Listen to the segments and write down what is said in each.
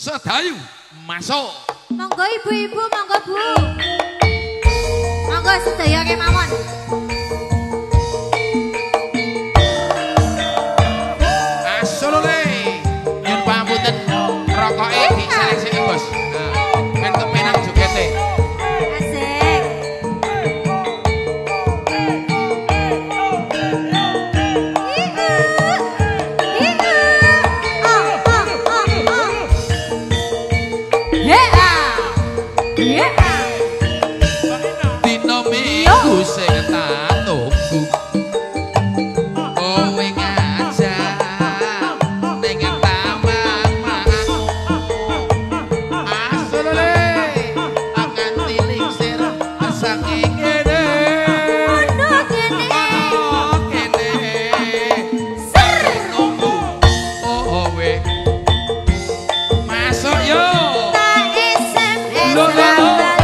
Sedayu masuk. Monggo ibu-ibu, monggo Bu. Monggo sedaya kemawon. Asolole. Nyun pamunten rokoke diseleseki Bos. Ben kepenak jogete. Asik. Dino minggu sing tak tunggu. Kowe ngajak ning taman mangku. Asolole akan tilingsir saking kene. Ono kene. Oh kene. Ser nunggu. Oh we. Masuk yo. Tak SMS Lo, lo, lo.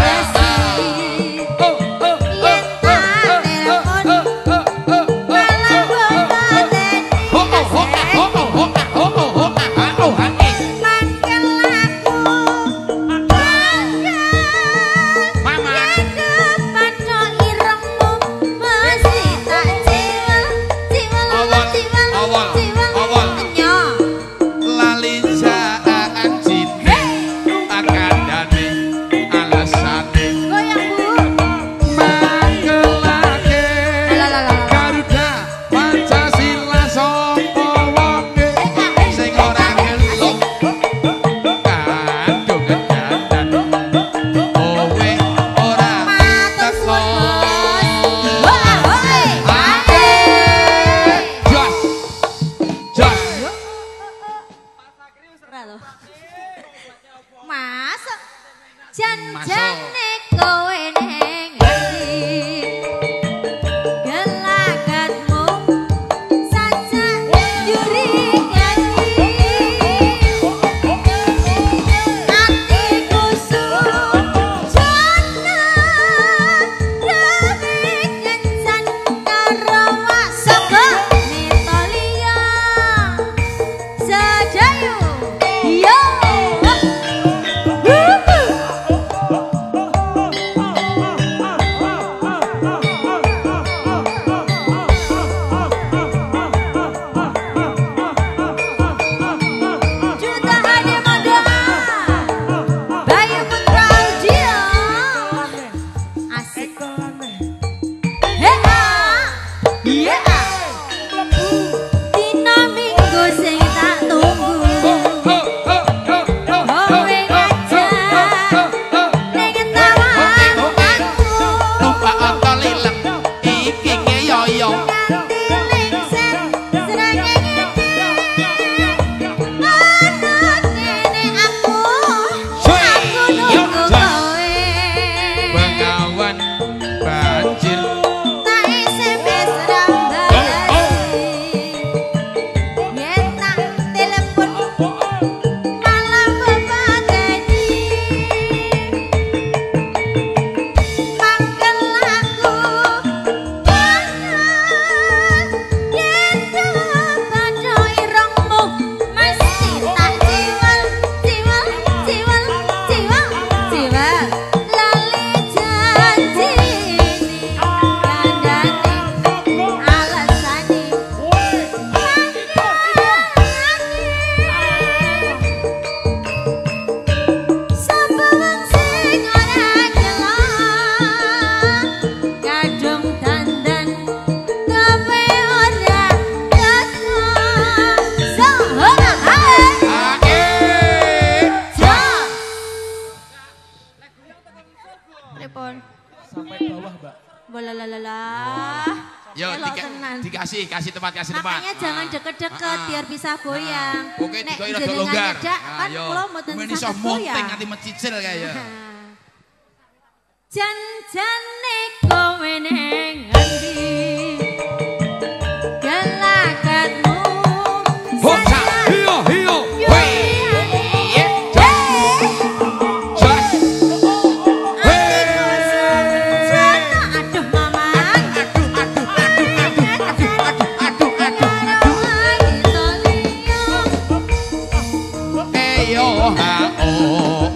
Masuk jan-jane kowe ning ndi gelagatmu sajak yuri nyanyi atiku sujana demi kencan karo wasaka nitolia sedayu yo Sampai bawah, Mbak. Yo kasih tempat. Makanya jangan deket-deket biar bisa goyang. Oke, digoyang rada longgar. Kan kula mboten iso monting nganti mecicil kaya. Jan-jane kowe ning endi gelagatmu Hoca, hiyo. oh